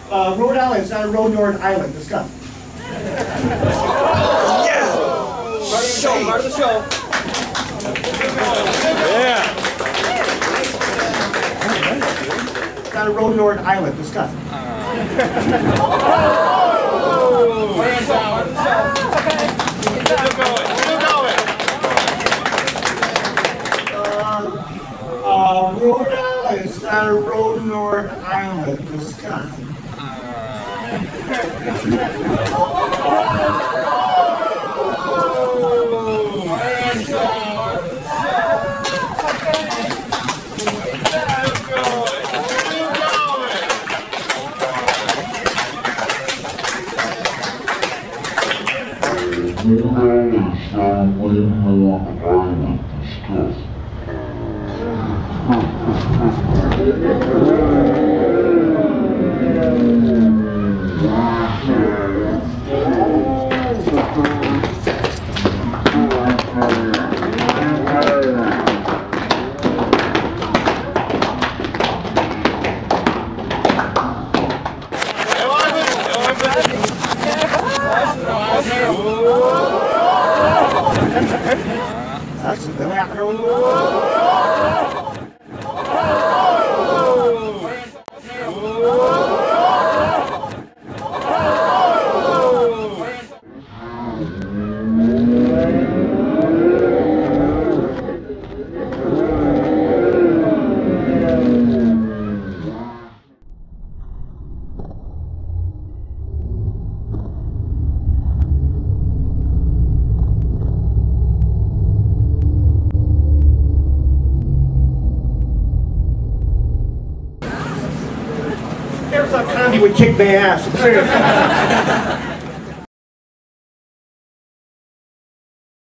Rhode Island is not a road nor an island. Discuss. Yeah! Part of the show. Yeah! It's not a road nor an island. Discuss. Rhode Island is not a road nor an island. Discuss. That's the macro. Never thought comedy would kick my ass. Seriously.